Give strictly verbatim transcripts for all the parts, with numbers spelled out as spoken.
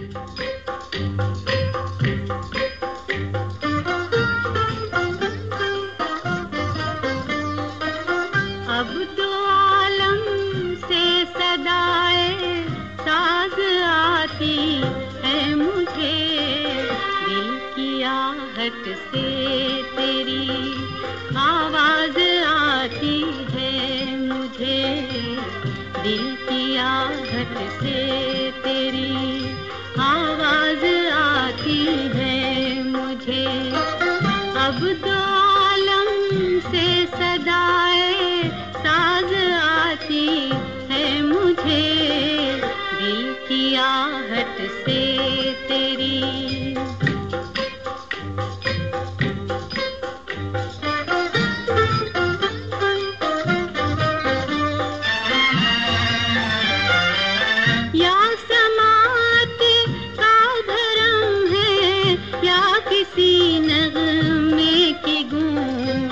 अब तो आलम से सदाए साज आती है मुझे, दिल की आहट से तेरी आवाज आती है मुझे, दिल की आहट से तेरी आवाज आती है मुझे। अब तो आलम से सदाए साज आती है मुझे, दिल की आहट से तेरी। या समात का धर्म है या किसी नगमे की गूंज,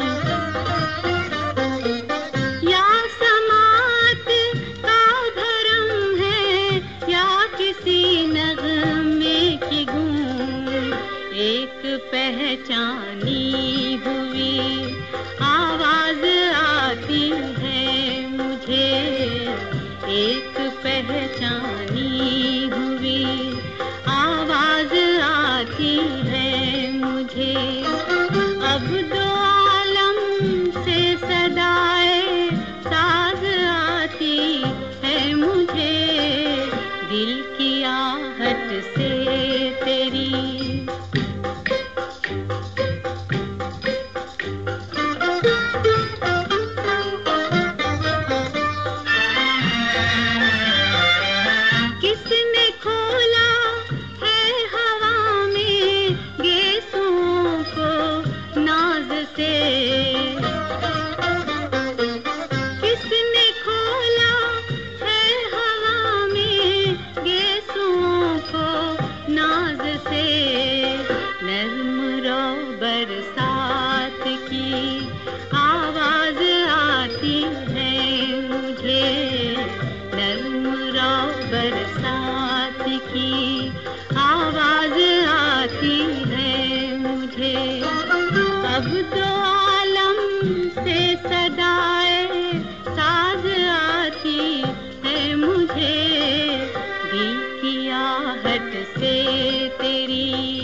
या समात का धर्म है या किसी नगमे की गूंज, एक पहचानी हुई आवाज आती है मुझे, एक पहचानी हुई आवाज आती है मुझे। अब दो आलम से सदाए साज आती है मुझे, दिल की आहट से तेरी। किसने खोला है हवा में गेसुओं को नाज से, किसने खोला है हवा में गेसुओं को नाज से। नर्म रो बरसात की आवाज आती है मुझे, नर्म रो बरसात की आवाज आती है मुझे। अब तो आलम से सदाए साज आती है मुझे, दिल की आहट से तेरी।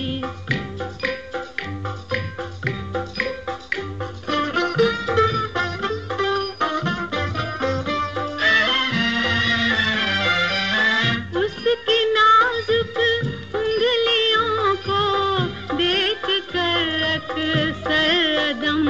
उसकी नाजुक उंगलियों को देख कर अक्सर दम,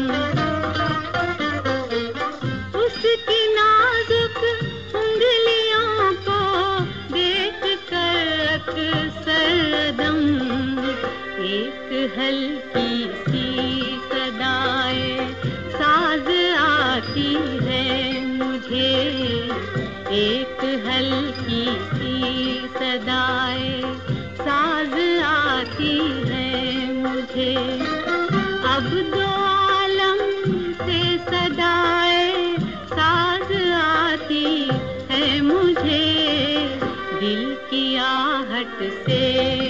उसकी नाजुक उंगलियों को देख कर अक्सर दम, एक हल्की सी सदाए साज आती है मुझे, एक हल्की सी सदाए साज आती है मुझे। अब दो आलम से सदाए साज आती है मुझे, दिल की आहट से।